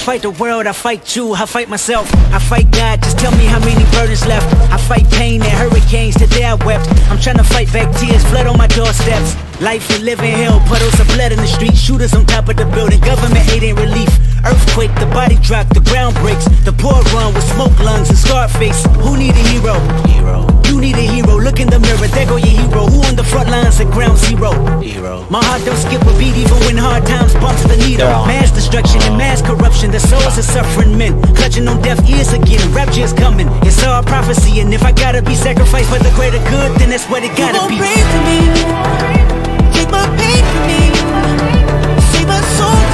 fight the world, I fight you, I fight myself, I fight God, just tell me how many burdens left. I fight pain and hurricanes, today I wept. I'm trying to fight back tears, flood on my doorsteps. Life we live in hell, puddles of blood in the street, shooters on top of the building, government aid ain't relief. Earthquake, the body drop, the ground breaks, the poor run with smoke lungs and scarred face. Who need a hero? You need a hero, look in the mirror, there go your hero. Who on the front lines at ground zero? My heart don't skip a beat even when hard times bump to the needle. Mass destruction and mass corruption, the souls of suffering men clutching on deaf ears again, rapture's coming. It's all prophecy, and if I gotta be sacrificed for the greater good, then that's what it gotta be. Pray for me, take my pain from me, save my soul.